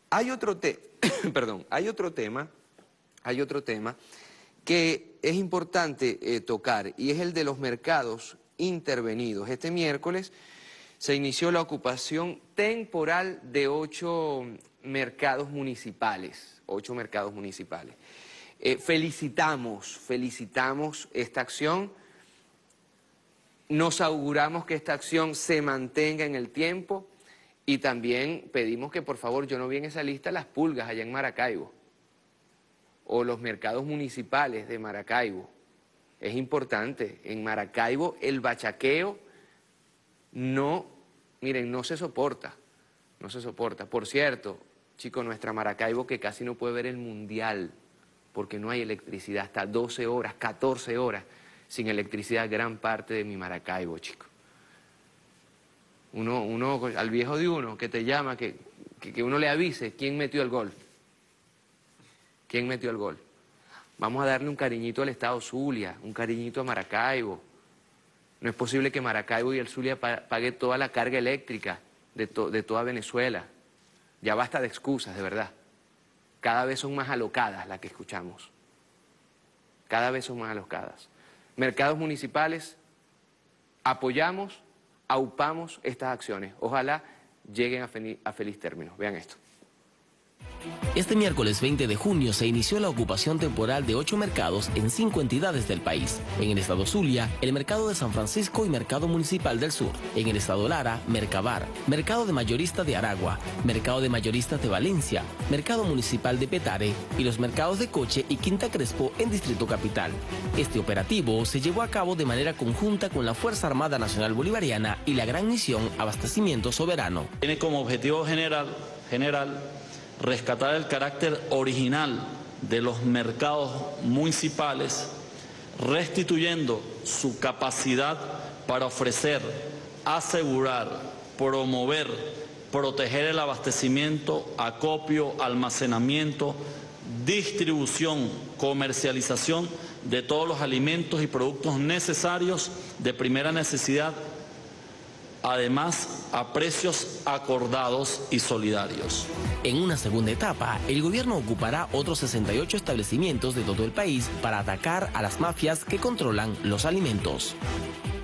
Hay otro perdón, hay otro tema que es importante tocar, y es el de los mercados intervenidos. Este miércoles se inició la ocupación temporal de 8 mercados municipales. Felicitamos esta acción. Nos auguramos que esta acción se mantenga en el tiempo y también pedimos que, por favor, yo no vi en esa lista las pulgas allá en Maracaibo o los mercados municipales de Maracaibo. Es importante, en Maracaibo el bachaqueo no se soporta. Por cierto, chicos, nuestra Maracaibo que casi no puede ver el Mundial porque no hay electricidad, hasta 12 horas, 14 horas sin electricidad, gran parte de mi Maracaibo, chico. Uno, al viejo de uno que te llama, que uno le avise quién metió el gol. ¿Quién metió el gol? Vamos a darle un cariñito al estado Zulia, un cariñito a Maracaibo. No es posible que Maracaibo y el Zulia pague toda la carga eléctrica de toda Venezuela. Ya basta de excusas, de verdad. Cada vez son más alocadas las que escuchamos. Cada vez son más alocadas. Mercados municipales, apoyamos, aupamos estas acciones. Ojalá lleguen a feliz término. Vean esto. Este miércoles 20 de junio se inició la ocupación temporal de 8 mercados en 5 entidades del país. En el estado Zulia, el Mercado de San Francisco y Mercado Municipal del Sur. En el estado Lara, Mercabar, Mercado de Mayorista de Aragua, Mercado de Mayoristas de Valencia, Mercado Municipal de Petare y los mercados de Coche y Quinta Crespo en Distrito Capital. Este operativo se llevó a cabo de manera conjunta con la Fuerza Armada Nacional Bolivariana y la Gran Misión Abastecimiento Soberano. Tiene como objetivo general rescatar el carácter original de los mercados municipales, restituyendo su capacidad para ofrecer, asegurar, promover, proteger el abastecimiento, acopio, almacenamiento, distribución, comercialización de todos los alimentos y productos necesarios de primera necesidad, además a precios acordados y solidarios. En una segunda etapa, el gobierno ocupará otros 68 establecimientos de todo el país para atacar a las mafias que controlan los alimentos.